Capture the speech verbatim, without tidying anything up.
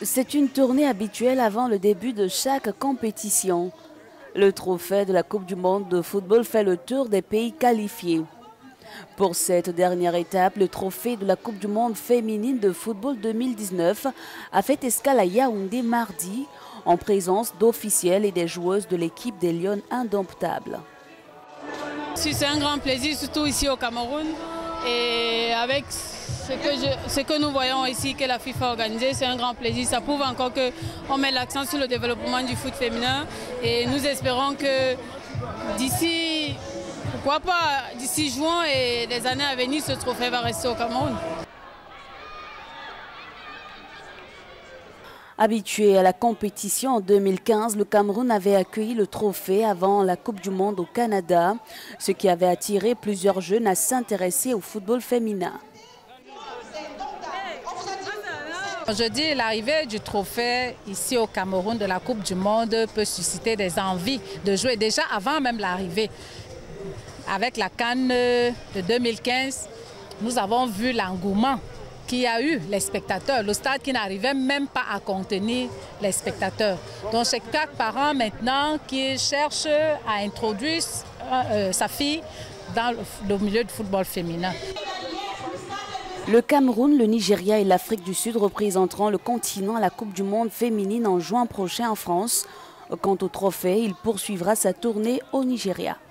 C'est une tournée habituelle avant le début de chaque compétition. Le trophée de la Coupe du monde de football fait le tour des pays qualifiés. Pour cette dernière étape, le trophée de la Coupe du monde féminine de football deux mille dix-neuf a fait escale à Yaoundé mardi en présence d'officiels et des joueuses de l'équipe des Lions indomptables. C'est un grand plaisir, surtout ici au Cameroun. Et avec ce que, je, ce que nous voyons ici, que la FIFA a organisé, c'est un grand plaisir. Ça prouve encore qu'on met l'accent sur le développement du foot féminin. Et nous espérons que d'ici, pourquoi pas, d'ici juin et les années à venir, ce trophée va rester au Cameroun. Habitué à la compétition en deux mille quinze, le Cameroun avait accueilli le trophée avant la Coupe du monde au Canada, ce qui avait attiré plusieurs jeunes à s'intéresser au football féminin. Je dis l'arrivée du trophée ici au Cameroun de la Coupe du monde peut susciter des envies de jouer déjà avant même l'arrivée. Avec la CAN de deux mille quinze, nous avons vu l'engouement qu'il y a eu les spectateurs, le stade qui n'arrivait même pas à contenir les spectateurs. Donc c'est chaque parent maintenant qui cherche à introduire euh, sa fille dans le, le milieu du football féminin. Le Cameroun, le Nigeria et l'Afrique du Sud représenteront le continent à la Coupe du monde féminine en juin prochain en France. Quant au trophée, il poursuivra sa tournée au Nigeria.